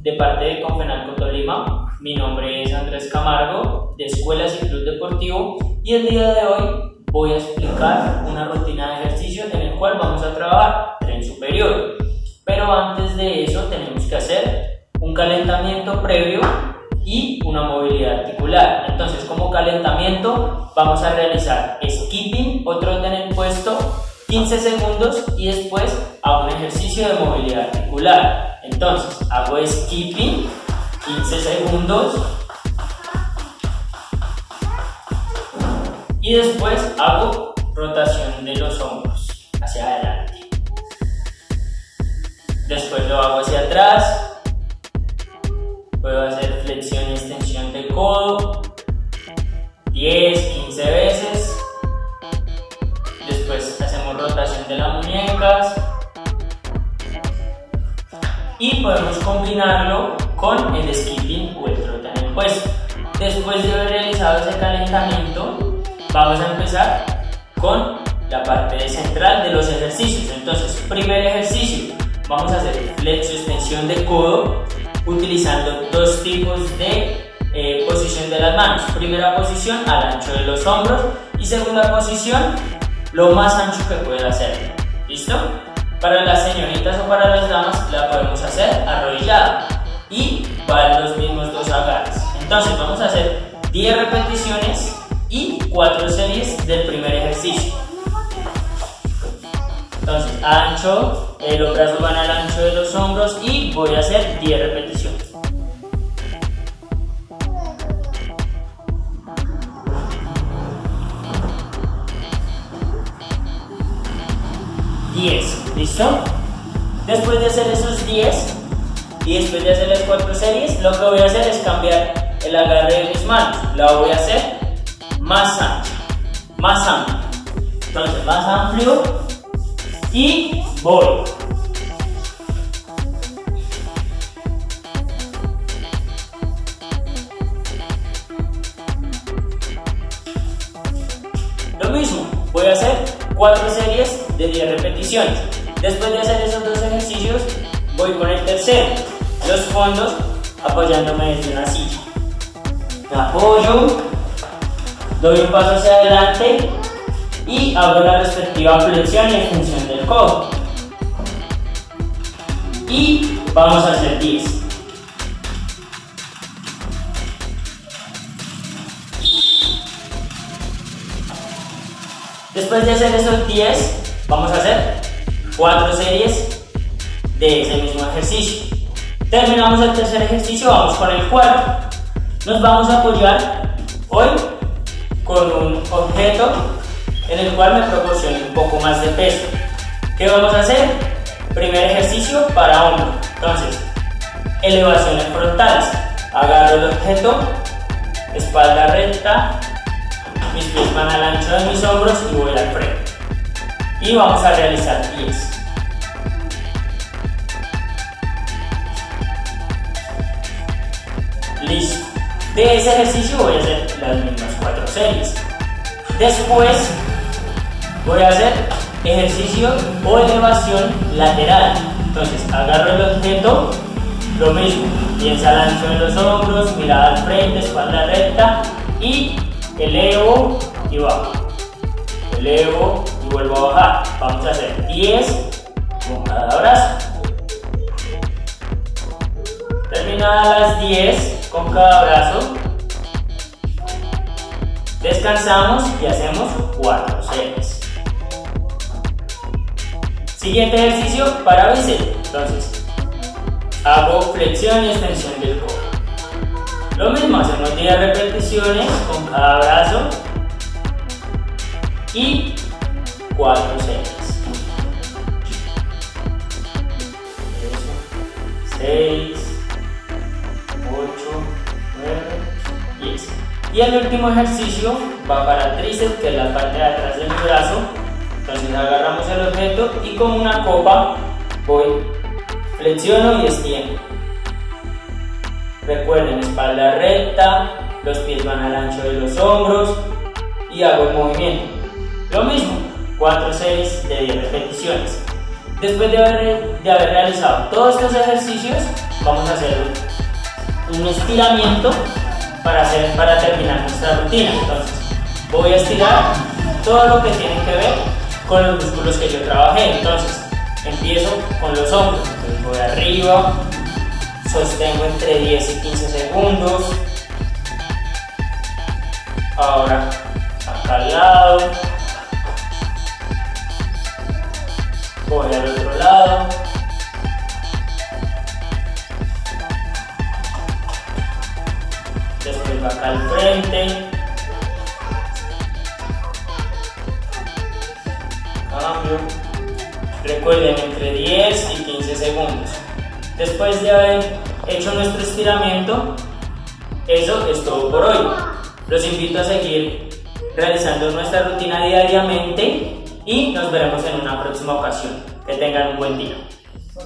de parte de Confenalco Tolima. Mi nombre es Andrés Camargo, de Escuelas y Club Deportivo, y el día de hoy voy a explicar una rutina de ejercicios en el cual vamos a trabajar tren superior. Pero antes de eso tenemos que hacer un calentamiento previo y una movilidad articular. Entonces, como calentamiento vamos a realizar skipping o trote en el puesto 15 segundos y después hago un ejercicio de movilidad articular. Entonces hago skipping 15 segundos y después hago rotación de los hombros hacia adelante. Después lo hago hacia atrás. Puedo hacer flexión y extensión del codo 10, 15 veces. Después hacemos rotación de las muñecas y podemos combinarlo con el skipping o el trote en el puesto. Después de haber realizado ese calentamiento, vamos a empezar con la parte central de los ejercicios. Entonces, primer ejercicio, vamos a hacer flexo extensión de codo utilizando dos tipos de posición de las manos. Primera posición al ancho de los hombros y segunda posición lo más ancho que pueda hacer. ¿Listo? Para las señoritas o para las damas la podemos hacer arrodillada y van los mismos dos agarres. Entonces vamos a hacer 10 repeticiones y 4 series del primer ejercicio. Entonces ancho, los brazos van al ancho de los hombros y voy a hacer 10 repeticiones. ¿Listo? Después de hacer esos 10 y después de hacer las 4 series, lo que voy a hacer es cambiar el agarre de mis manos. La voy a hacer más ancha, más amplia. Entonces más amplio y voy. Lo mismo, voy a hacer 4 series de 10 repeticiones. Después de hacer esos dos ejercicios, voy con el tercero, los fondos, apoyándome desde una silla. Me apoyo, doy un paso hacia adelante y hago la respectiva flexión y extensión del codo. Y vamos a hacer 10. Después de hacer esos 10, vamos a hacer 4 series de ese mismo ejercicio. Terminamos el tercer ejercicio, vamos con el cuarto. Nos vamos a apoyar hoy con un objeto en el cual me proporcione un poco más de peso. ¿Qué vamos a hacer? Primer ejercicio para hombro. Entonces, elevaciones frontales. Agarro el objeto, espalda recta, mis pies van al ancho de mis hombros y voy al frente. Y vamos a realizar 10. Listo. De ese ejercicio voy a hacer las mismas 4 series. Después voy a hacer ejercicio o elevación lateral. Entonces agarro el objeto, lo mismo, pies al ancho de los hombros, mirada al frente, espalda recta y elevo y bajo. Elevo y vuelvo a bajar. Vamos a hacer 10 con cada brazo. Terminadas las 10 con cada brazo, descansamos y hacemos 4 series. Siguiente ejercicio para bíceps. Entonces hago flexión y extensión del codo. Lo mismo, hacemos 10 repeticiones con cada brazo y 4 series. 6, 8, 9, 10. Y el último ejercicio va para tríceps, que es la parte de atrás del brazo. Entonces agarramos el objeto y con una copa voy, flexiono y extiendo. Recuerden, espalda recta, los pies van al ancho de los hombros y hago el movimiento. Lo mismo, 4 series de 10 repeticiones. Después de haber realizado todos estos ejercicios, vamos a hacer un estiramiento para terminar nuestra rutina. Entonces, voy a estirar todo lo que tiene que ver con los músculos que yo trabajé. Entonces, empiezo con los hombros. Entonces, voy arriba, sostengo entre 10 y 15 segundos. Ahora, acá al lado. Voy al otro lado. Después va acá al frente. Cambio. Recuerden, entre 10 y 15 segundos. Después de haber hecho nuestro estiramiento, eso es todo por hoy. Los invito a seguir realizando nuestra rutina diariamente y nos veremos en una próxima ocasión. Que tengan un buen día.